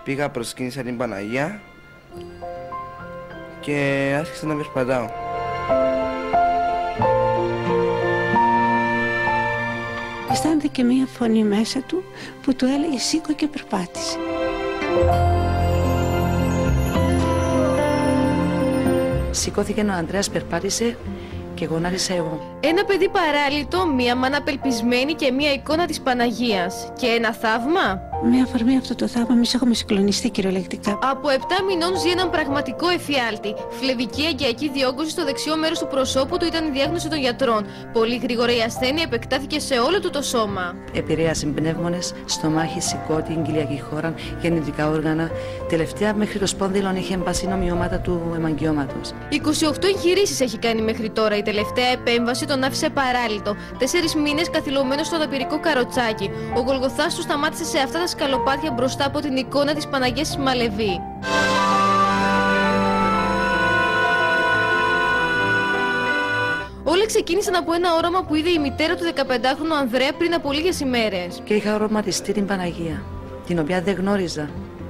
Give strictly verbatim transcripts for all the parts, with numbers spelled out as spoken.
πήγα, προσκύνησα την Παναγία και άρχισα να περπατάω. Αισθάνεται και μία φωνή μέσα του που του έλεγε σήκω και περπάτησε. Σηκώθηκε ο Ανδρέας, περπάτησε και εγώ άρχισα εγώ. Ένα παιδί παράλυτο, μία μάνα απελπισμένη και μία εικόνα της Παναγίας. Και ένα θαύμα. Με αφορμή αυτό το θαύμα, εμείς έχουμε συγκλονιστεί κυριολεκτικά. Από επτά μηνών ζει έναν πραγματικό εφιάλτη. Φλεβική αγκιακή διόγκωση στο δεξιό μέρος του προσώπου του ήταν η διάγνωση των γιατρών. Πολύ γρήγορα η ασθένεια επεκτάθηκε σε όλο του το σώμα. Επηρέασε πνεύμονες, στομάχι, σηκώτη, κοιλιακή χώρα, γεννητικά όργανα. Τελευταία μέχρι το σπόνδυλον είχε εμπάσει νομιώματα του αιμαγκιώματος. είκοσι οκτώ εγχειρήσεις έχει κάνει μέχρι τώρα. Η τελευταία επέμβαση τον άφησε παράλυτο. Τέσσερις μήνες καθυλωμένο στο δαπηρικό καροτσάκι. Ο Γολγοθάς του σταμάτησε σε αυτά τα σκαλοπάτια μπροστά από την εικόνα της Παναγίας της Μαλεβή. Όλα ξεκίνησαν από ένα όραμα που είδε η μητέρα του δεκαπεντάχρονου Ανδρέα πριν από λίγες ημέρες. Και είχα οραματιστεί την Παναγία, την οποία δεν γνώριζα.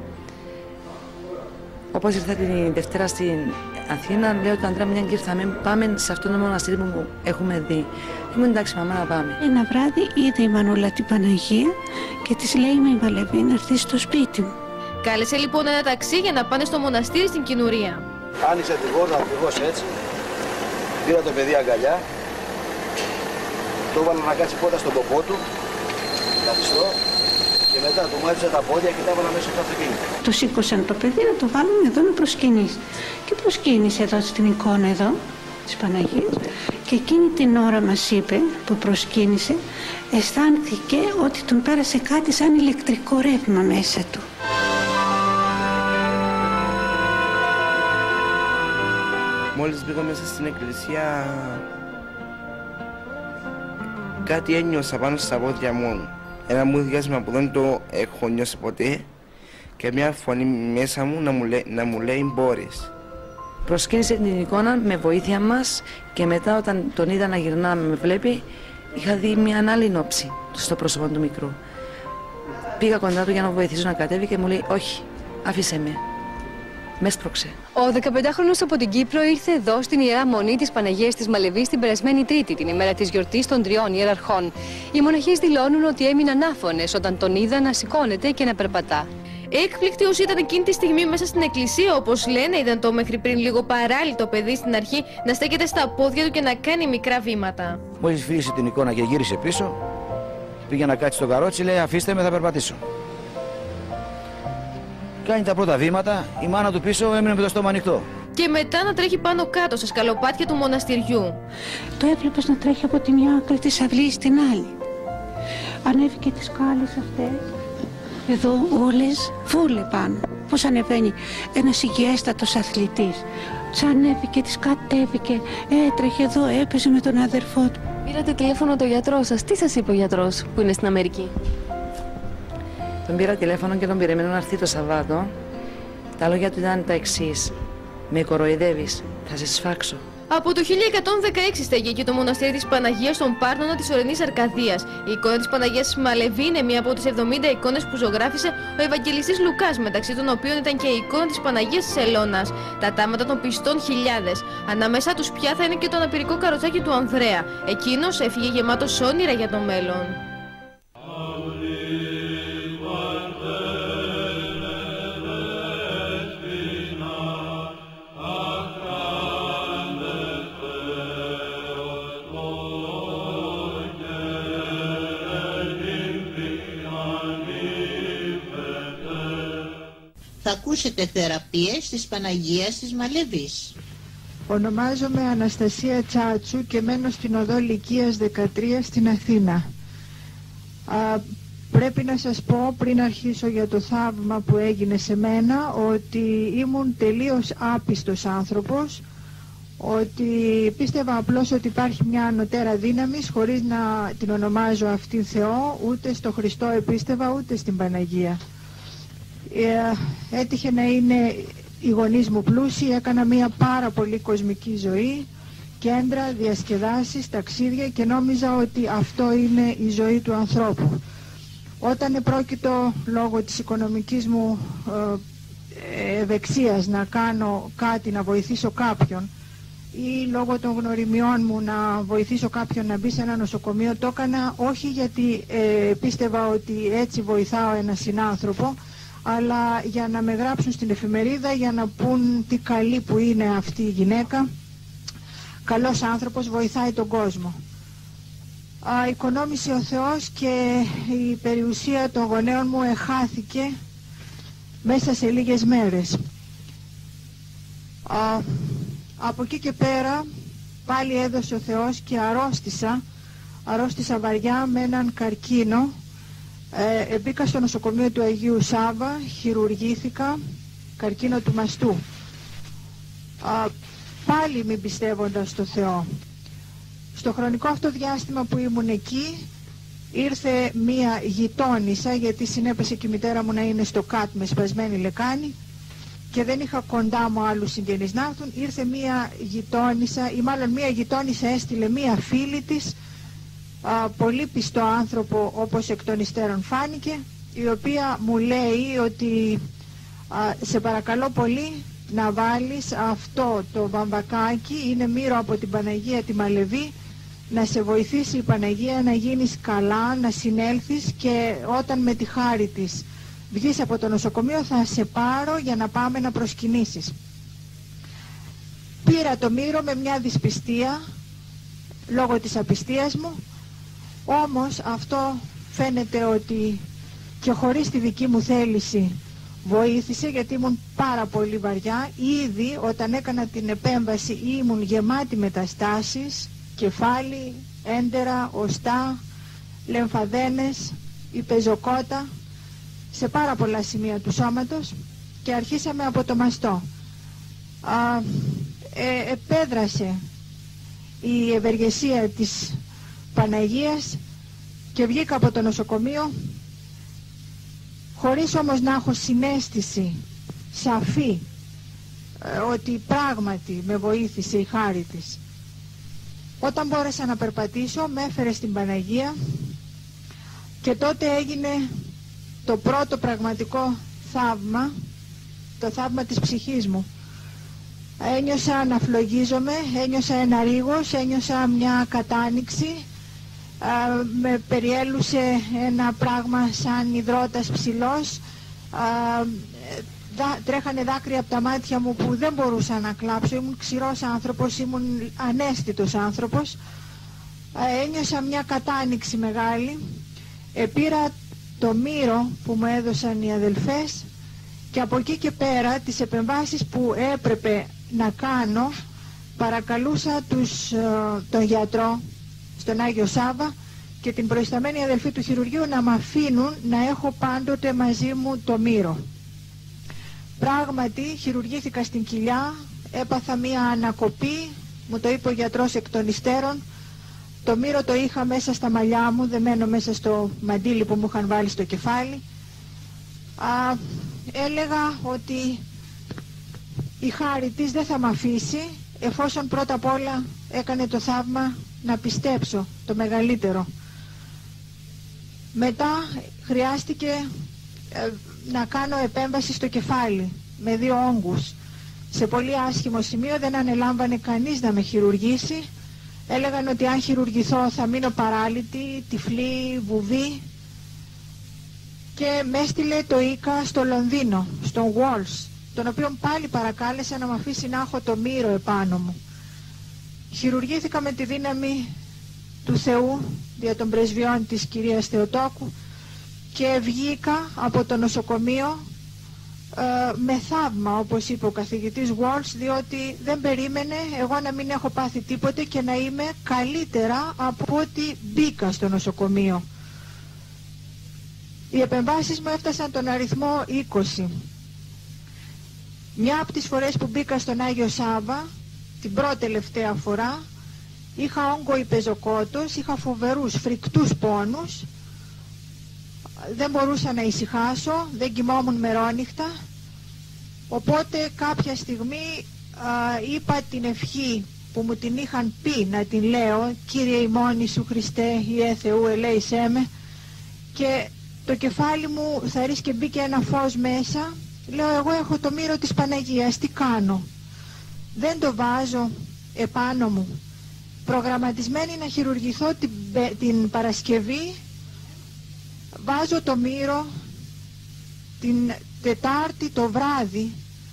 Όπως ήρθα την Δευτέρα στην Αθήνα, λέω του Ανδρέα, μια και ήρθαμε, πάμε σε αυτό το μοναστήρι που έχουμε δει. Ήμουν εντάξει, μαμά, να πάμε. Ένα βράδυ είδε η Μανούλα την Παναγία και της λέει με η Μαλεβή να έρθει στο σπίτι μου. Κάλεσε λοιπόν ένα ταξί για να πάνε στο μοναστήρι στην Κινουρία. Άνοιξε την πόρτα ακριβώς έτσι, πήρα το παιδί αγκαλιά, το έβαλα να κάτσει πόρτα στον ποπό του, καθιστό, και μετά του μάζεψα τα πόδια και τα έβαλα μέσα στο αυτοκίνητο. Το σήκωσαν το παιδί να το βάλουν εδώ να προσκυνήσει. Και προσκύνησε εδώ στην εικόνα εδώ της Παναγίας και εκείνη την ώρα μας είπε που προσκύνησε, αισθάνθηκε ότι τον πέρασε κάτι σαν ηλεκτρικό ρεύμα μέσα του. Μόλις μπήκα μέσα στην εκκλησία, κάτι ένιωσα πάνω στα πόδια μου. Ένα μουδιάσμα που δεν το έχω νιώσει ποτέ και μια φωνή μέσα μου να μου λέει, να μου λέει μπορείς. Προσκύνησε την εικόνα με βοήθεια μας και μετά όταν τον είδα να γυρνά με βλέπει, είχα δει μια άλλη όψη στο πρόσωπο του μικρού. Πήγα κοντά του για να βοηθήσω να κατέβει και μου λέει όχι, άφησε με. Με έσπρωξε. Ο δεκαπεντάχρονος από την Κύπρο ήρθε εδώ στην Ιερά Μονή της Παναγίας της Μαλεβής την περασμένη Τρίτη, την ημέρα της γιορτής των τριών ιεραρχών. Οι μοναχές δηλώνουν ότι έμειναν άφωνες όταν τον είδαν να σηκώνεται και να περπατά. Έκπληκτοι όσοι ήταν εκείνη τη στιγμή μέσα στην εκκλησία, όπως λένε, είδαν το μέχρι πριν λίγο παράλυτο παιδί στην αρχή να στέκεται στα πόδια του και να κάνει μικρά βήματα. Μόλις φίλησε την εικόνα και γύρισε πίσω, πήγε να κάτσει στο καρότσι, λέει αφήστε με, θα περπατήσω. Κάνει τα πρώτα βήματα, η μάνα του πίσω έμεινε με το στόμα ανοιχτό. Και μετά να τρέχει πάνω κάτω στα σκαλοπάτια του μοναστηριού. Το έβλεπες να τρέχει από τη μια άκρη της αυλής στην άλλη. Ανέβηκε τις σκάλες αυτές. Εδώ όλες φούλε πάνω. Πώς ανεβαίνει ένας υγιέστατος αθλητής. Τους ανέβηκε, τις κατέβηκε, έτρεχε εδώ, έπαιζε με τον αδερφό του. Πήρατε τηλέφωνο το γιατρό σας. Τι σας είπε ο γιατρός που είναι στην Αμερική? Τον πήρα τηλέφωνο και τον περιμένω να έρθει το Σαββάτο. Τα λόγια του ήταν τα εξής. Με κοροϊδεύεις, θα σε σφάξω. Από το χίλια εκατόν δεκαέξι στέγει εκεί το μοναστήρι της Παναγίας στον Πάρνονο της Ορεινής Αρκαδίας. Η εικόνα της Παναγίας της Μαλεβή είναι μία από τις εβδομήντα εικόνες που ζωγράφισε ο Ευαγγελιστής Λουκάς, μεταξύ των οποίων ήταν και η εικόνα της Παναγίας της Ελώνας. Τα τάματα των πιστών χιλιάδες. Ανάμεσα τους πια θα είναι και το αναπηρικό καροτσάκι του Ανδρέα. Εκείνος έφυγε γεμάτος όνειρα για το μέλλον. Θα ακούσετε θεραπείες της Παναγίας της Μαλεβής. Ονομάζομαι Αναστασία Τσάτσου και μένω στην οδό Λυκείας δεκατρία στην Αθήνα. Α, πρέπει να σας πω πριν αρχίσω για το θαύμα που έγινε σε μένα ότι ήμουν τελείως άπιστος άνθρωπος, ότι πίστευα απλώς ότι υπάρχει μια ανωτέρα δύναμη χωρίς να την ονομάζω αυτήν Θεό, ούτε στο Χριστό επίστευα ούτε στην Παναγία. Ε, έτυχε να είναι οι γονείς μου πλούσιοι, έκανα μια πάρα πολύ κοσμική ζωή, κέντρα, διασκεδάσεις, ταξίδια και νόμιζα ότι αυτό είναι η ζωή του ανθρώπου. Όταν επρόκειτο λόγω της οικονομικής μου ε, ευεξίας να κάνω κάτι, να βοηθήσω κάποιον, ή λόγω των γνωριμιών μου να βοηθήσω κάποιον να μπει σε ένα νοσοκομείο, το έκανα όχι γιατί ε, πίστευα ότι έτσι βοηθάω ένα συνάνθρωπο, αλλά για να με γράψουν στην εφημερίδα, για να πούν τι καλή που είναι αυτή η γυναίκα, καλός άνθρωπος, βοηθάει τον κόσμο. Α, οικονόμησε ο Θεός και η περιουσία των γονέων μου εχάθηκε μέσα σε λίγες μέρες. Α, από εκεί και πέρα πάλι έδωσε ο Θεός και αρρώστησα, αρρώστησα βαριά με έναν καρκίνο. Ε, μπήκα στο νοσοκομείο του Αγίου Σάβα, χειρουργήθηκα, καρκίνο του μαστού. Α, πάλι μην πιστεύοντας στο Θεό. Στο χρονικό αυτό διάστημα που ήμουν εκεί, ήρθε μία γειτόνισσα, γιατί συνέπεσε και η μητέρα μου να είναι στο ΚΑΤ με σπασμένη λεκάνη και δεν είχα κοντά μου άλλους συγγενείς να έρθουν. Ήρθε μία γειτόνισσα, ή μάλλον μία γειτόνισσα έστειλε μία φίλη της, α, πολύ πιστό άνθρωπο όπως εκ των υστέρων φάνηκε, η οποία μου λέει ότι α, σε παρακαλώ πολύ να βάλεις αυτό το βαμβακάκι, είναι μύρο από την Παναγία τη Μαλεβή, να σε βοηθήσει η Παναγία να γίνεις καλά, να συνέλθεις, και όταν με τη χάρη της βγεις από το νοσοκομείο θα σε πάρω για να πάμε να προσκυνήσεις. Πήρα το μύρο με μια δυσπιστία λόγω της απιστίας μου, όμως αυτό φαίνεται ότι και χωρίς τη δική μου θέληση βοήθησε, γιατί ήμουν πάρα πολύ βαριά. Ήδη όταν έκανα την επέμβαση ήμουν γεμάτη μεταστάσεις, κεφάλι, έντερα, οστά, λεμφαδένες, υπεζοκότα, σε πάρα πολλά σημεία του σώματος, και αρχίσαμε από το μαστό. Α, ε, επέδρασε η ευεργεσία της Παναγίας και βγήκα από το νοσοκομείο, χωρίς όμως να έχω συναίσθηση σαφή ε, ότι πράγματι με βοήθησε η χάρη της. Όταν μπόρεσα να περπατήσω, με έφερε στην Παναγία και τότε έγινε το πρώτο πραγματικό θαύμα, το θαύμα της ψυχής μου. Ένιωσα να φλογίζομαι, ένιωσα ένα ρίγος, ένιωσα μια κατάνοιξη, α, με περιέλουσε ένα πράγμα σαν υδρότας ψηλός, α, δά, τρέχανε δάκρυα από τα μάτια μου που δεν μπορούσα να κλάψω, ήμουν ξηρός άνθρωπος, ήμουν ανέστητος άνθρωπος, α, ένιωσα μια κατάνοιξη μεγάλη, επήρα το μύρο που μου έδωσαν οι αδελφές και από εκεί και πέρα τις επεμβάσεις που έπρεπε να κάνω παρακαλούσα τους, τον γιατρό στον Άγιο Σάβα και την προϊσταμένη αδελφή του χειρουργείου να μ' αφήνουν να έχω πάντοτε μαζί μου το μύρο. Πράγματι χειρουργήθηκα στην κοιλιά, έπαθα μία ανακοπή, μου το είπε ο γιατρός εκ των υστέρων. Το μύρο το είχα μέσα στα μαλλιά μου, δεμένο μέσα στο μαντίλι που μου είχαν βάλει στο κεφάλι. Α, έλεγα ότι η χάρη της δεν θα μ' αφήσει, εφόσον πρώτα απ' όλα έκανε το θαύμα να πιστέψω, το μεγαλύτερο. Μετά χρειάστηκε ε, να κάνω επέμβαση στο κεφάλι με δύο όγκους. Σε πολύ άσχημο σημείο, δεν ανελάμβανε κανείς να με χειρουργήσει. Έλεγαν ότι αν χειρουργηθώ θα μείνω παράλυτη, τυφλή, βουβή, και με έστειλε το Ίκα στο Λονδίνο, στον Walls, τον οποίον πάλι παρακάλεσα να με αφήσει να έχω το μύρο επάνω μου. Χειρουργήθηκα με τη δύναμη του Θεού δια των πρεσβειών της κυρίας Θεοτόκου και βγήκα από το νοσοκομείο ε, με θαύμα, όπως είπε ο καθηγητής Walls, διότι δεν περίμενε εγώ να μην έχω πάθει τίποτε και να είμαι καλύτερα από ότι μπήκα στο νοσοκομείο. Οι επεμβάσεις μου έφτασαν τον αριθμό είκοσι. Μια από τις φορές που μπήκα στον Άγιο Σάβα, την πρώτη τελευταία φορά, είχα όγκο υπεζοκότος, είχα φοβερούς φρικτούς πόνους, δεν μπορούσα να ησυχάσω, δεν κοιμόμουν μερόνυχτα, οπότε κάποια στιγμή α, είπα την ευχή που μου την είχαν πει να την λέω, Κύριε ημών Ιησού Χριστέ, Ιε Θεού ελέησέ με, και το κεφάλι μου θαρρείς και μπήκε ένα φως μέσα. Λέω, εγώ έχω το μύρο της Παναγίας, τι κάνω? Δεν το βάζω επάνω μου. Προγραμματισμένη να χειρουργηθώ την, την Παρασκευή, βάζω το μύρο την Τετάρτη το βράδυ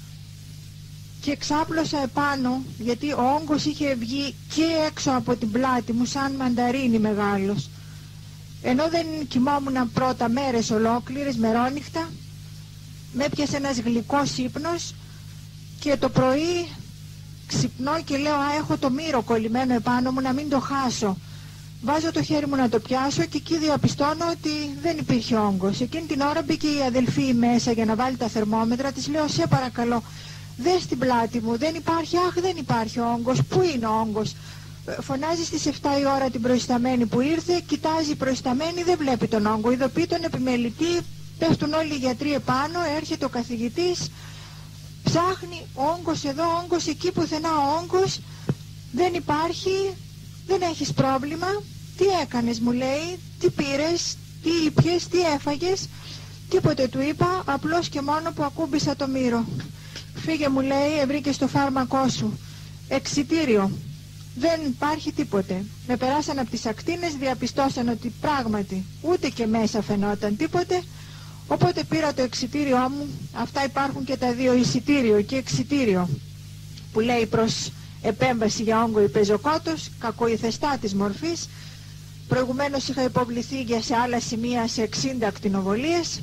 και ξάπλωσα επάνω, γιατί ο όγκος είχε βγει και έξω από την πλάτη μου σαν μανταρίνι μεγάλος. Ενώ δεν κοιμόμουν πρώτα μέρες ολόκληρες, μερόνυχτα, με έπιασε ένας γλυκός ύπνος και το πρωί ξυπνώ και λέω, α, έχω το μύρο κολλημένο επάνω μου, να μην το χάσω. Βάζω το χέρι μου να το πιάσω και εκεί διαπιστώνω ότι δεν υπήρχε όγκος. Εκείνη την ώρα μπήκε η αδελφή μέσα για να βάλει τα θερμόμετρα. Της λέω, σε παρακαλώ, δες την πλάτη μου, δεν υπάρχει, αχ, δεν υπάρχει όγκος, πού είναι ο όγκος? Φωνάζει στις επτά η ώρα την προϊσταμένη που ήρθε, κοιτάζει η προϊσταμένη, δεν βλέπει τον όγκο. Ειδοποιεί τον επιμελητή, πέφτουν όλοι οι γιατροί επάνω, έρχεται ο καθηγητής, ψάχνει όγκος εδώ, όγκος εκεί, πουθενά όγκος, δεν υπάρχει, δεν έχεις πρόβλημα. Τι έκανες, μου λέει, τι πήρες, τι ήπιες, τι έφαγες? Τίποτε, του είπα, απλώς και μόνο που ακούμπησα το μύρο. Φύγε, μου λέει, ευρήκες το φάρμακό σου. Εξιτήριο. Δεν υπάρχει τίποτε. Με περάσαν από τις ακτίνες, διαπιστώσαν ότι πράγματι ούτε και μέσα φαινόταν τίποτε. Οπότε πήρα το εξιτήριό μου. Αυτά υπάρχουν και τα δύο, εισιτήριο και εξιτήριο, που λέει προς επέμβαση για όγκο ή πεζοκότος, κακοϊθεστά της μορφής. Προηγουμένως είχα υποβληθεί για σε άλλα σημεία σε εξήντα ακτινοβολίες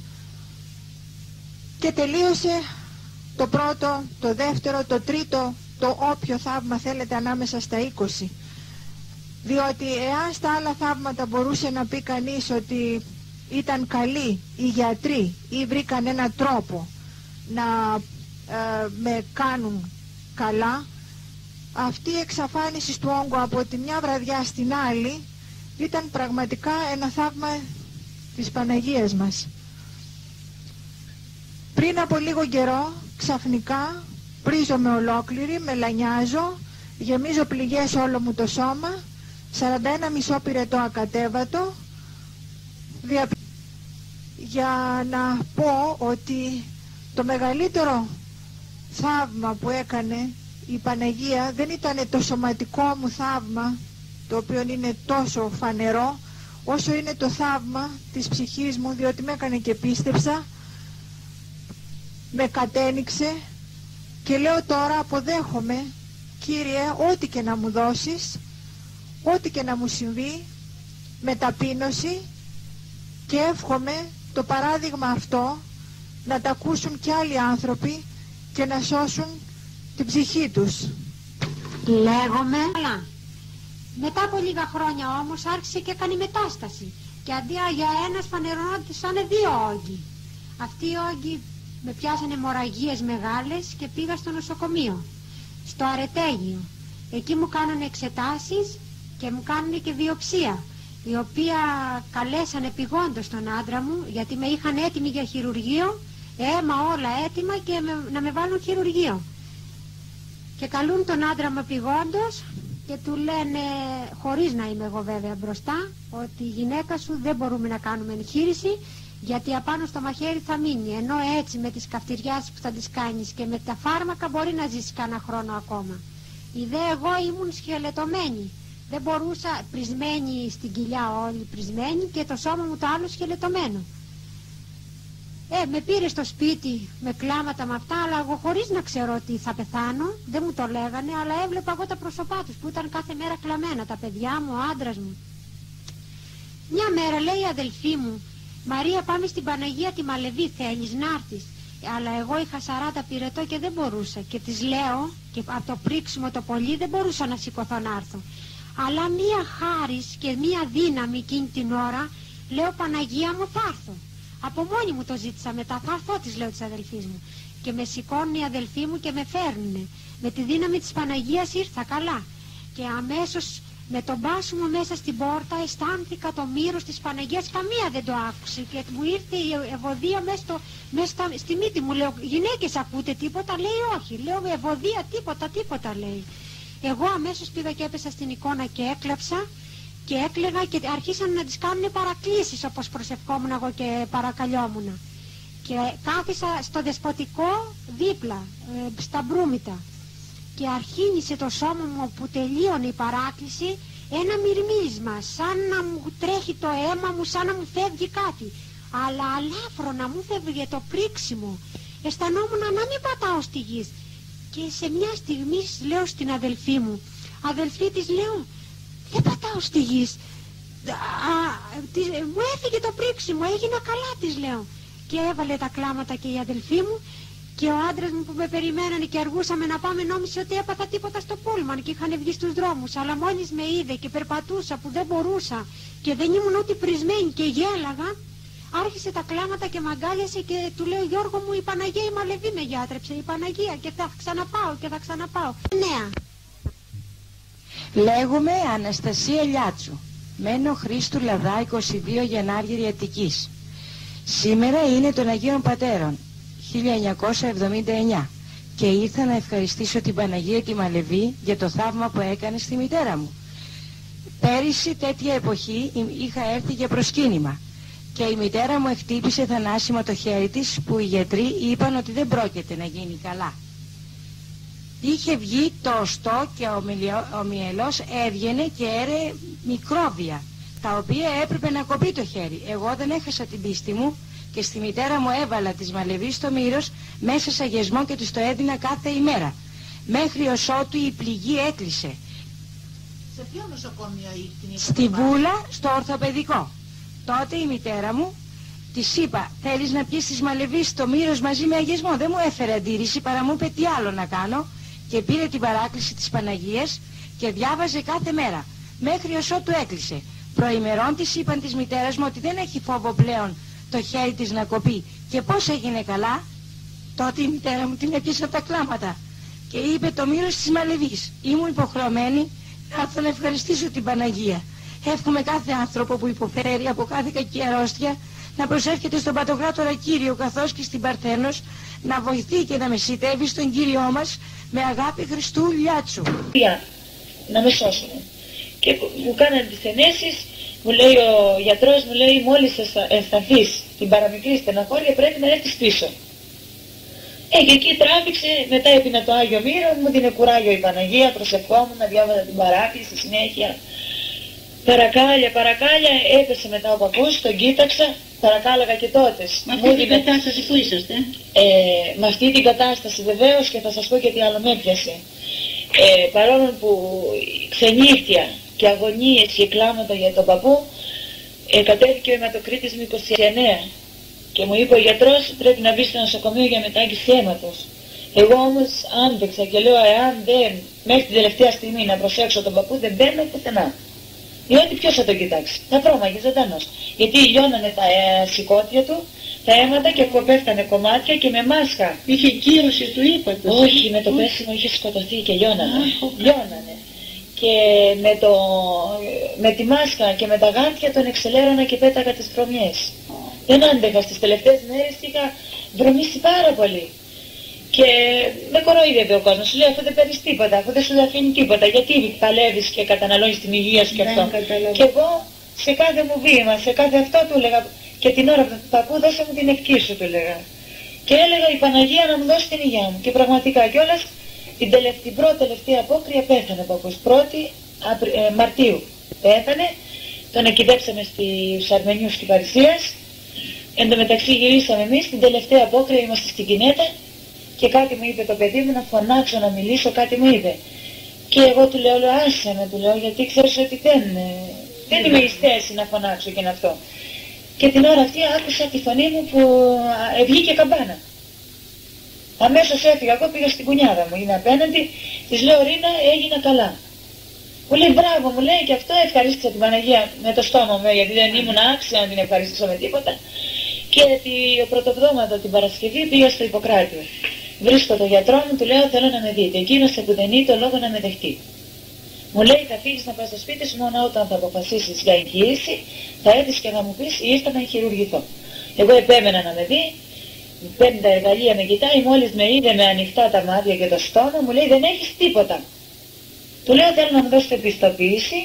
και τελείωσε το πρώτο, το δεύτερο, το τρίτο, το όποιο θαύμα θέλετε ανάμεσα στα είκοσι. Διότι εάν στα άλλα θαύματα μπορούσε να πει κανείς ότι ήταν καλοί οι γιατροί ή βρήκαν έναν τρόπο να ε, με κάνουν καλά, αυτή η εξαφάνιση του όγκου από τη μια βραδιά στην άλλη ήταν πραγματικά ένα θαύμα της Παναγίας μας. Πριν από λίγο καιρό, ξαφνικά, πρίζομαι ολόκληρη, μελανιάζω, γεμίζω πληγές όλο μου το σώμα, σαράντα ένα μισό πυρετό ακατέβατο, δια... για να πω ότι το μεγαλύτερο θαύμα που έκανε η Παναγία δεν ήταν το σωματικό μου θαύμα, το οποίο είναι τόσο φανερό, όσο είναι το θαύμα της ψυχής μου, διότι με έκανε και πίστεψα, με κατένιξε και λέω, τώρα αποδέχομαι, Κύριε, ό,τι και να μου δώσεις, ό,τι και να μου συμβεί, με ταπείνωση, και εύχομαι το παράδειγμα αυτό να τα ακούσουν και άλλοι άνθρωποι και να σώσουν την ψυχή τους. Λέγομαι. Αλλά μετά από λίγα χρόνια όμως άρχισε και έκανε μετάσταση και αντί για ένας φανερωνόντουσαν δύο όγκοι. Αυτοί οι όγκοι με πιάσανε αιμορραγίες μεγάλες και πήγα στο νοσοκομείο, στο Αρετέγιο. Εκεί μου κάνανε εξετάσεις και μου κάνανε και βιοψία, η οποία καλέσανε επειγόντως τον άντρα μου, γιατί με είχαν έτοιμη για χειρουργείο, αίμα όλα έτοιμα και με, να με βάλουν χειρουργείο. Και καλούν τον άντρα μου επειγόντως και του λένε, χωρίς να είμαι εγώ βέβαια μπροστά, ότι η γυναίκα σου δεν μπορούμε να κάνουμε εγχείρηση, γιατί απάνω στο μαχαίρι θα μείνει, ενώ έτσι με τις καυτηριάσεις που θα τις κάνεις και με τα φάρμακα μπορεί να ζήσει κάνα χρόνο ακόμα. Η δε εγώ ήμουν σκελετωμένη, δεν μπορούσα, πρισμένη στην κοιλιά όλη πρισμένη και το σώμα μου το άλλο σκελετωμένο. Ε, με πήρε στο σπίτι με κλάματα με αυτά, αλλά εγώ χωρίς να ξέρω ότι θα πεθάνω, δεν μου το λέγανε, αλλά έβλεπα εγώ τα πρόσωπά τους που ήταν κάθε μέρα κλαμμένα, τα παιδιά μου, ο άντρας μου. Μια μέρα λέει η αδελφή μου, Μαρία, πάμε στην Παναγία τη Μαλεβή, θέλεις να έρθεις? Αλλά εγώ είχα σαράντα πυρετό και δεν μπορούσα και της λέω, και από το πρίξιμο το πολύ δεν μπορούσα να σηκωθώ να έρθω. Αλλά μία χάρις και μία δύναμη εκείνη την ώρα, λέω, Παναγία μου, θα έρθω. Από μόνη μου το ζήτησα μετά, θα έρθω, της λέω της αδελφής μου. Και με σηκώνουν οι αδελφοί μου και με φέρνουνε. Με τη δύναμη της Παναγίας ήρθα καλά. Και αμέσως με τον μπάσιμο μέσα στην πόρτα αισθάνθηκα το μύρος της Παναγίας, καμία δεν το άκουσε. Και μου ήρθε η ευωδία μέσα, στο, μέσα στη μύτη μου, λέω, γυναίκες ακούτε τίποτα? Λέει, όχι. Λέω, ευωδία τίποτα, τίποτα, λέει. Εγώ αμέσως πήγα και έπεσα στην εικόνα και έκλαψα και έκλαιγα και άρχισαν να τις κάνουν παρακλήσεις όπως προσευχόμουν εγώ και παρακαλιόμουν. Και κάθισα στο δεσποτικό δίπλα, ε, στα Μπρούμητα, και αρχίνησε το σώμα μου που τελείωνε η παράκληση ένα μυρμίσμα, σαν να μου τρέχει το αίμα μου, σαν να μου φεύγει κάτι, αλλά αλάφρονα μου φεύγε το πρίξιμο. Αισθανόμουν να μην πατάω στη γη. Και σε μια στιγμή λέω στην αδελφή μου, αδελφή της λέω, δεν πατάω στη γη. Α, της, μου έφυγε το πρίξιμο, έγινα καλά, της λέω. Και έβαλε τα κλάματα και η αδελφή μου, και ο άντρας μου που με περιμένανε και αργούσαμε να πάμε νόμισε ότι έπαθα τίποτα στο πούλμαν και είχαν βγει στους δρόμους. Αλλά μόλις με είδε και περπατούσα που δεν μπορούσα και δεν ήμουν ούτε πρισμένη και γέλαγα, άρχισε τα κλάματα και μ' αγκάλιασε και του λέω, Γιώργο μου, η Παναγία η Μαλεβή με γιάτρεψε, η Παναγία, και θα ξαναπάω και θα ξαναπάω. Νέα. Λέγομαι Αναστασία Λιάτσου. Μένω Χρήστου Λαδά, είκοσι δύο Γενάριου Αττικής. Σήμερα είναι των Αγίων Πατέρων, χίλια εννιακόσια εβδομήντα εννιά, και ήρθα να ευχαριστήσω την Παναγία τη Μαλεβή για το θαύμα που έκανε στη μητέρα μου. Πέρυσι τέτοια εποχή είχα έρθει για προσκύνημα και η μητέρα μου εκτύπησε θανάσιμα το χέρι της, που οι γιατροί είπαν ότι δεν πρόκειται να γίνει καλά. Είχε βγει το οστό και ο, μιλιο, ο μυελός έβγαινε και έρεε μικρόβια, τα οποία έπρεπε να κοπεί το χέρι. Εγώ δεν έχασα την πίστη μου και στη μητέρα μου έβαλα της Μαλεβής στο μύρος μέσα σε αγιασμό και της το έδινα κάθε ημέρα, μέχρι ως ότου η πληγή έκλεισε. Σε ποιο νοσοκομείο ήρθε? Στη Βούλα, στο ορθοπαιδικό. Τότε η μητέρα μου της είπα, θέλεις να πιεις της Μαλεβής στο μύρος μαζί με αγιασμό? Δεν μου έφερε αντίρρηση, παρά μου είπε τι άλλο να κάνω, και πήρε την παράκληση της Παναγίας και διάβαζε κάθε μέρα, μέχρι ως ότου έκλεισε. Προημερών της είπαν της μητέρας μου ότι δεν έχει φόβο πλέον το χέρι της να κοπεί. Και πώς έγινε καλά? Τότε η μητέρα μου την έπιασε από τα κλάματα και είπε το μύρος της Μαλεβής. Ήμουν υποχρεωμένη να έρθω να ευχαριστήσω την Παναγία. Εύχομαι κάθε άνθρωπο που υποφέρει από κάθε κακή αρρώστια να προσεύχεται στον Πατοκράτορα Κύριο, καθώς και στην Παρθένος, να βοηθεί και να μεσητεύει στον Κύριό μας με αγάπη Χριστού Λιάτσου. Να με σώσουν. Και μου κάνανε τις ενέσεις, μου λέει ο γιατρός, μου λέει, μόλις αισθανθείς την παραμικρή στεναχώρια πρέπει να έρθεις πίσω. Ε, και εκεί τράβηξε, μετά έπινα το Άγιο Μύρο, μου δίνε κουράγιο η Παναγία, προσευχόμουν, διάβαζα την παράκληση στη συνέχεια. Παρακάλια, παρακάλια, έπεσε μετά ο παππούς, τον κοίταξα, παρακάλαγα και τότε. Με αυτή την κατάσταση που είσαστε? Ε, με αυτή την κατάσταση βεβαίως, και θα σας πω και τι άλλο με έπιασε. Ε, παρόλο που ξενύχτια και αγωνίες και κλάματα για τον παππού, ε, κατέβηκε ο αιματοκρίτης μου είκοσι εννέα και μου είπε ο γιατρός πρέπει να μπει στο νοσοκομείο για μετάγγιση αίματος. Εγώ όμως άντεξα και λέω, εάν δεν μέχρι την τελευταία στιγμή να προσέξω τον παππού, δεν μπαίνω πουθενά. Διότι ποιος θα τον κοιτάξει? Θα βρώμαγε ζωντανός. Γιατί λιώνανε τα ε, σηκώτια του, τα αίματα, και πέφτανε κομμάτια και με μάσκα. Είχε κύρωση, του είπατε? Όχι, με το πέσιμο είχε σκοτωθεί και λιώνανε. Λιώνανε. Και με, το, με τη μάσκα και με τα γάντια τον εξελέρωνα και πέταγα τις βρωμιές. Δεν άντεχα, στις τελευταίες μέρες είχα βρωμίσει πάρα πολύ. Και με κοροϊδεύε ο κόσμος, σου λέει αφού δεν παίρνεις τίποτα, αφού δεν σου αφήνει τίποτα, γιατί παλεύεις και καταναλώνεις την υγεία σου και αυτό. Και εγώ σε κάθε μου βήμα, σε κάθε αυτό του έλεγα, και την ώρα που του παππού δώσε μου την ευχή σου, του έλεγα. Και έλεγα η Παναγία να μου δώσει την υγεία μου. Και πραγματικά κιόλας την, την πρώτη τελευταία απόκρια πέθανε ο παππούς. πρώτη ε, Μαρτίου πέθανε, τον εκειδέψαμε στους Αρμενίους της Παρισίας. Εν τω μεταξύ γυρίσαμε εμείς, την τελευταία απόκρια είμαστε στην Κινέτα. Και κάτι μου είπε το παιδί μου να φωνάξω, να μιλήσω, κάτι μου είπε. Και εγώ του λέω, λέω άσε με, του λέω, γιατί ξέρεις ότι δεν, δεν είμαι εις θέση να φωνάξω και να αυτό. Και την ώρα αυτή άκουσα τη φωνή μου που ε, βγήκε καμπάνα. Αμέσως έφυγα, εγώ πήγα στην κουνιάδα μου, είναι απέναντι, της λέω, Ρίνα, έγινα καλά. Μου λέει, μπράβο, μου λέει, και αυτό ευχαρίστησα την Παναγία με το στόμα μου, γιατί δεν ήμουν άξια να την ευχαριστήσω με τίποτα. Και τη πρωτοβδόματα την Παρασκευή πήγα στο Ιπποκράτιο. Βρίσκω τον γιατρό μου, του λέω, θέλω να με δείτε. Εκείνος επουδενή το λόγο να με δεχτεί. Μου λέει, θα φύγεις να πας στο σπίτι σου μόνο όταν θα αποφασίσεις για εγγύηση, θα έρθεις και να μου πεις ήρθα να χειρουργηθώ. Εγώ επέμενα να με δει, παίρνει τα εργαλεία, με κοιτάει, μόλις με είδε με ανοιχτά τα μάτια και το στόμα, μου λέει, δεν έχεις τίποτα. Του λέω, θέλω να μου δώσετε πιστοποίηση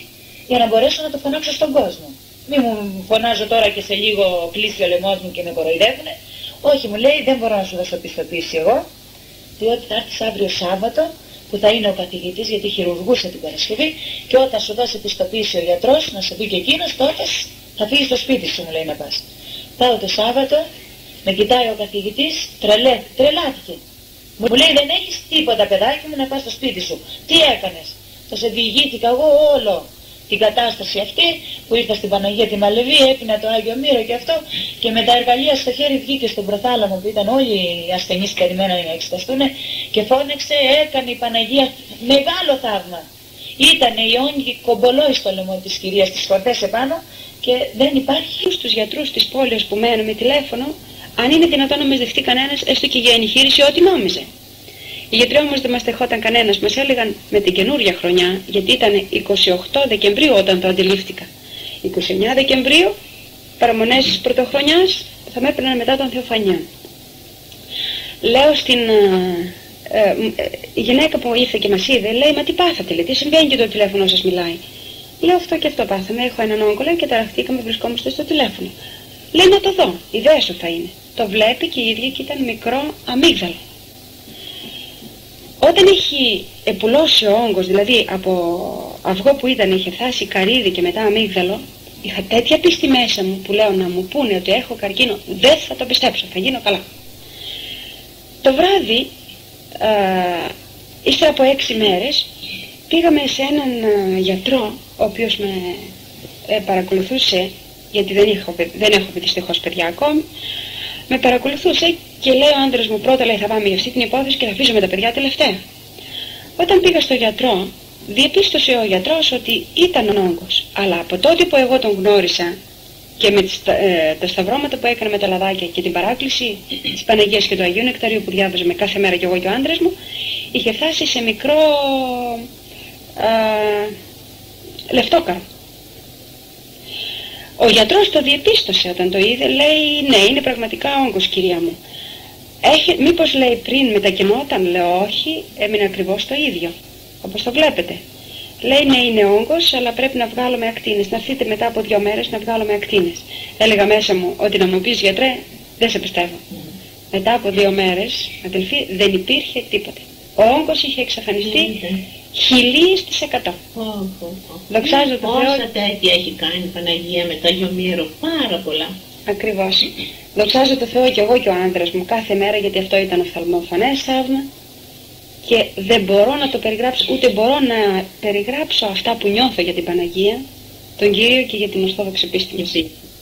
για να μπορέσω να το φωνάξω στον κόσμο. Μη μου φωνάζω τώρα και σε λίγο κλείσει ο λαιμός μου και με κοροϊδεύουνε. Όχι, μου λέει, δεν μπορώ να σου δώσω πιστοποίηση εγώ, διότι θα έρθεις αύριο Σάββατο που θα είναι ο καθηγητής, γιατί χειρουργούσε την Παρασκευή, και όταν σου δώσει πιστοποίηση ο γιατρός να σε δει και εκείνος, τότε θα φύγεις στο σπίτι σου, μου λέει, να πας. Πάω το Σάββατο, με κοιτάει ο καθηγητής, τρελέ, τρελάθηκε. Μου λέει, δεν έχεις τίποτα παιδάκι μου να πας στο σπίτι σου. Τι έκανες? Το σε διηγήθηκα εγώ όλο την κατάσταση αυτή που ήρθα στην Παναγία τη Μαλεβή, έπινα το Άγιο Μύρο και αυτό, και με τα εργαλεία στο χέρι βγήκε στον προθάλαμο που ήταν όλοι οι ασθενείς περιμένανε να εξεταστούν και φώναξε, έκανε η Παναγία μεγάλο θαύμα. Ήτανε η όγκη κομπολόι στο λαιμό της κυρίας, τις φορτές επάνω, και δεν υπάρχει. Στους γιατρούς της πόλης που μένουν με τηλέφωνο, αν είναι δυνατόν να μας δεχτεί κανένας έστω και για εγχείρηση ό,τι νόμιζε. Οι γιατροί όμως δεν μας δεχόταν κανένας, μας έλεγαν με την καινούρια χρονιά, γιατί ήταν είκοσι οκτώ Δεκεμβρίου όταν το αντιλήφθηκα. είκοσι εννέα Δεκεμβρίου, παραμονές της πρωτοχρονιάς, θα με έπαιρναν μετά τον Θεοφανιά. Λέω στην ε, ε, ε, η γυναίκα που ήρθε και μας είδε, λέει, μα τι πάθατε, λέει, τι συμβαίνει και το τηλέφωνο σας μιλάει. Λέω, αυτό και αυτό πάθαμε, έχω έναν όγκο, λέει, και ταραχτήκαμε, βρισκόμαστε στο τηλέφωνο. Λέει, να το δω, ιδέα σου θα είναι. Το βλέπει και η ίδια και ήταν μικρό αμύγδαλο. Όταν έχει επουλώσει ο όγκος, δηλαδή από αυγό που ήταν είχε φτάσει καρύδι και μετά αμύγδαλο, είχα τέτοια πίστη μέσα μου που λέω να μου πούνε ότι έχω καρκίνο, δεν θα το πιστέψω, θα γίνω καλά. Το βράδυ, α, ύστερα από έξι μέρες, πήγαμε σε έναν α, γιατρό, ο οποίος με ε, παρακολουθούσε, γιατί δεν έχω, δεν έχω δυστυχώς παιδιά ακόμη, με παρακολουθούσε και λέει ο άντρας μου, πρώτα λέει θα πάμε για αυτή την υπόθεση και θα αφήσουμε τα παιδιά τελευταία. Όταν πήγα στο γιατρό, διεπίστωσε ο γιατρός ότι ήταν όγκος, αλλά από τότε που εγώ τον γνώρισα και με τις, ε, τα σταυρώματα που έκανα με τα λαδάκια και την παράκληση της Παναγίας και του Αγίου Νεκταρίου που διάβαζαμε κάθε μέρα και εγώ και ο άντρας μου, είχε φτάσει σε μικρό ε, λεφτόκαρο. Ο γιατρός το διεπίστωσε όταν το είδε, λέει, ναι, είναι πραγματικά όγκος, κυρία μου. Έχει, μήπως, λέει, πριν μετακαινόταν, λέω, όχι, έμεινε ακριβώς το ίδιο, όπως το βλέπετε. Λέει, ναι, είναι όγκος, αλλά πρέπει να βγάλουμε ακτίνες, να έρθετε μετά από δύο μέρες να βγάλουμε ακτίνες. Έλεγα μέσα μου ότι να μου πεις, γιατρέ, δεν σε πιστεύω. Μετά από δύο μέρες, αδελφοί, δεν υπήρχε τίποτα. Ο όγκος είχε εξαφανιστεί χιλίες της εκατό. Δοξάζω το Θεό. Πόσα τέτοια έχει κάνει η Παναγία με το Άγιο Μύρο, πάρα πολλά. Ακριβώς. Δοξάζω το Θεό και εγώ και ο άντρας μου κάθε μέρα, γιατί αυτό ήταν οφθαλμοφανές θαύμα και δεν μπορώ να το περιγράψω, ούτε μπορώ να περιγράψω αυτά που νιώθω για την Παναγία, τον Κύριο και για την Ορθόδοξη πίστη μας.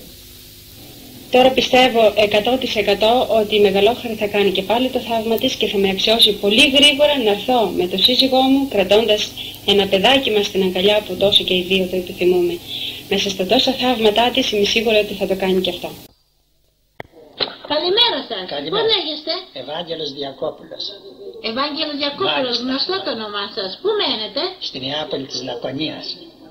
Τώρα πιστεύω εκατό τοις εκατό ότι η Μεγαλόχαρη θα κάνει και πάλι το θαύμα της και θα με αξιώσει πολύ γρήγορα να έρθω με τον σύζυγό μου κρατώντας ένα παιδάκι μας στην αγκαλιά που τόσο και οι δύο το επιθυμούμε. Μέσα στα τόσα θαύματά της είμαι σίγουρη ότι θα το κάνει και αυτό. Καλημέρα σας. Καλημέρα. Πού λέγεστε? Ευάγγελος Διακόπουλος. Ευάγγελος Διακόπουλος, γνωστό το όνομά σας. Πού μένετε? Στη Νεάπολη της Λακωνίας.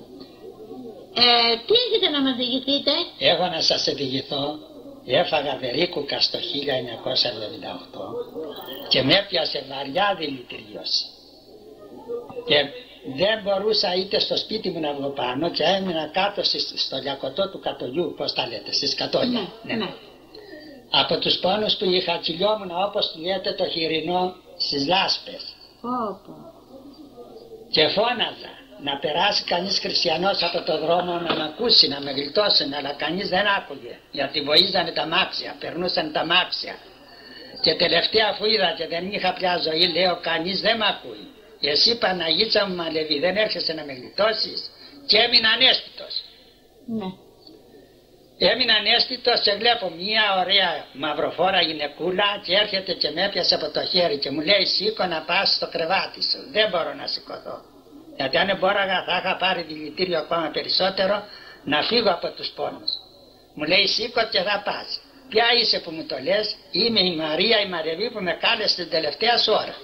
Ε, τι έχετε να μας διηγηθείτε? Έχω να σας διηγηθώ. Έφαγα βερίκουκα στο χίλια εννιακόσια εβδομήντα οκτώ και με έπιασε βαριά δηλητηρίωση. Και δεν μπορούσα είτε στο σπίτι μου να βγω πάνω και έμεινα κάτω στο λιακωτό του κατολιού, πώς τα λέτε, στη σκατόλια. Ναι, ναι. Από τους πόνους που είχα τσιλιόμουν, όπως λέτε, το χοιρινό στις λάσπες. Oh, oh. Και φώναζα να περάσει κανείς χριστιανός από το δρόμο να με ακούσει, να με γλιτώσει, αλλά κανείς δεν άκουγε, γιατί βοίζανε τα μάξια, περνούσαν τα μάξια. Και τελευταία αφού είδα και δεν είχα πια ζωή, λέω, κανείς δεν με ακούει. Εσύ, Παναγίτσα μου Μαλεβή, δεν έρχεσαι να με γλιτώσεις? Και έμεινα ανέστητος. Ναι. Έμεινα ανέστητος και βλέπω μια ωραία μαυροφόρα γυναικούλα και έρχεται και με έπιασε από το χέρι και μου λέει, σήκω να πας στο κρεβάτι σου. Δεν μπορώ να σηκωθώ. Γιατί αν εμπόραγα θα είχα πάρει δηλητήριο ακόμα περισσότερο να φύγω από τους πόνους. Μου λέει, σήκω και θα πας. Ποια είσαι που μου το λες? Είμαι η Μαρία η Μαρεβή που με κάλεσε την τελευταία σου ώρα.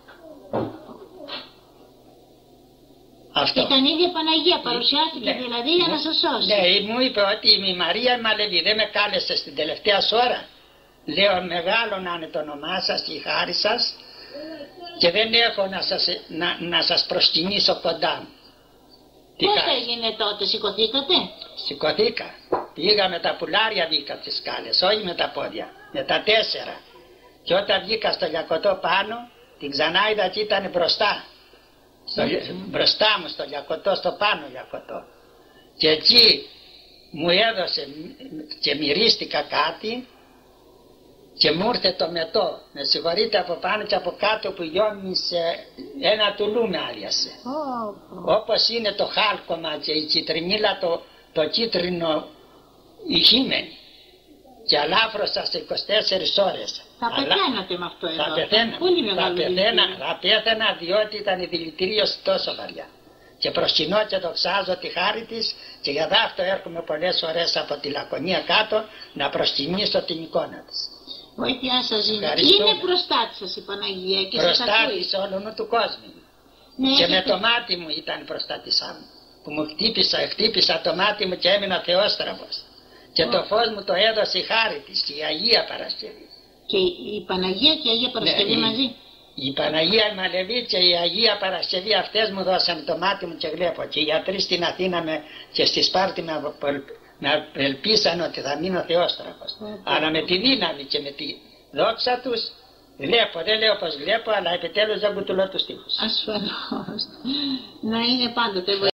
Αυτό. Ήταν η ίδια Παναγία, παρουσιάστηκε ναι, δηλαδή για ναι, να σας σώσει. Ναι, μου είπε ότι είμαι η Μαρία η Μαλεβή, δεν με κάλεσε στην τελευταία σου ώρα. Λέω, μεγάλο να είναι το όνομά σας και η χάρη σας και δεν έχω να σας, να, να σας προσκυνήσω κοντά μου. Πώς έγινε τότε, σηκωθήκατε? Σηκωθήκα. Πήγα με τα πουλάρια, βγήκα τις σκάλες, όχι με τα πόδια, με τα τέσσερα. Και όταν βγήκα στο λιακωτό πάνω, την ξανά είδα και ήταν μπροστά. Στο, μπροστά μου στο λιακωτό, στο πάνω λιακωτό. Και εκεί μου έδωσε και μυρίστηκα κάτι και μου ήρθε το μετό. Με συγχωρείτε, από πάνω και από κάτω που γιόμισε ένα τουλού με άλιασε. Oh, oh. Όπως είναι το χάλκομα και η κιτρινίλα, το, το κίτρινο η χείμενη. Και αλάφρωσα σε είκοσι τέσσερις ώρες. Θα Αλλά... πεθαίνατε με αυτό εδώ. Θα πεθαίνα. Πολύ μεγάλο θα, πεθαίνα θα πέθαινα διότι ήταν η δηλητηρίωση τόσο βαριά. Και προσκυνώ και δοξάζω τη χάρη της και για αυτό έρχομαι πολλές φορές από τη Λακωνία κάτω να προσκυνήσω την εικόνα της. Βοήθειά σας είναι. Είναι μπροστά της η Παναγία και σας ακούει. Μπροστά της όλου του κόσμου. Ναι, και με το μάτι μου ήταν προστάτησά μου. Που μου χτύπησα, χτύπησα το μάτι μου και έμεινα θεόστραβος. Και oh. το φως μου το έδωσε η χάρη της, η Αγία Παρασκευή. Και η Παναγία και η Αγία Παρασκευή ναι, μαζί. Η, η Παναγία η Μαλεβή και η Αγία Παρασκευή, αυτές μου δώσαν το μάτι μου και βλέπω. Και οι γιατροί στην Αθήνα με, και στη Σπάρτη με, με ελπίσαν ότι θα μείνω θεόστραβος. Okay. Αλλά με τη δύναμη και με τη δόξα τους βλέπω, δεν λέω πως βλέπω, αλλά επιτέλους δεν κουτουλώ τους τοίχους. Ασφαλώς. Να είναι πάντοτε